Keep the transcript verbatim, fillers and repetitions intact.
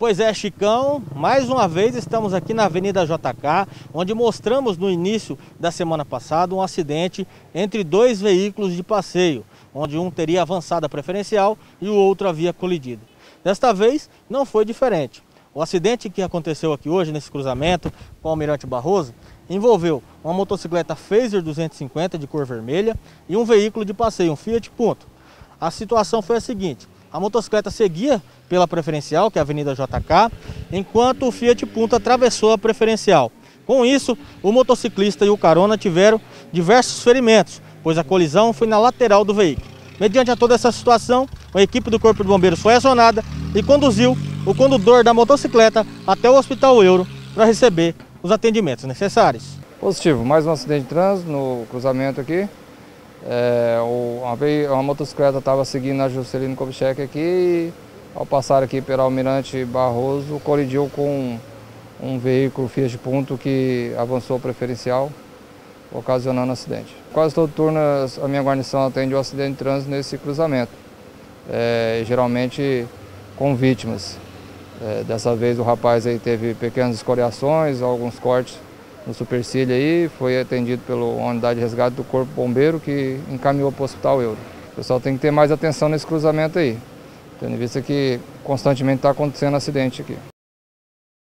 Pois é, Chicão, mais uma vez estamos aqui na Avenida J K, onde mostramos no início da semana passada um acidente entre dois veículos de passeio, onde um teria avançado a preferencial e o outro havia colidido. Desta vez não foi diferente. O acidente que aconteceu aqui hoje nesse cruzamento com o Almirante Barroso envolveu uma motocicleta Fazer duzentos e cinquenta de cor vermelha e um veículo de passeio, um Fiat Punto. A situação foi a seguinte: a motocicleta seguia pela preferencial, que é a Avenida J K, enquanto o Fiat Punto atravessou a preferencial. Com isso, o motociclista e o carona tiveram diversos ferimentos, pois a colisão foi na lateral do veículo. Mediante a toda essa situação, a equipe do Corpo de Bombeiros foi acionada e conduziu o condutor da motocicleta até o Hospital Euro para receber os atendimentos necessários. Positivo, mais um acidente de trânsito no cruzamento aqui. É, uma, uma motocicleta estava seguindo a Juscelino Kubitschek aqui e, ao passar aqui pelo Almirante Barroso, colidiu com um veículo Fiat Punto que avançou preferencial, ocasionando acidente. Quase todo turno a minha guarnição atende o acidente de trânsito nesse cruzamento, é, geralmente com vítimas. É, dessa vez o rapaz aí teve pequenas escoriações, alguns cortes no supercílio aí, foi atendido pela unidade de resgate do Corpo Bombeiro que encaminhou para o Hospital Euro. O pessoal tem que ter mais atenção nesse cruzamento aí, tendo em vista que constantemente está acontecendo acidente aqui.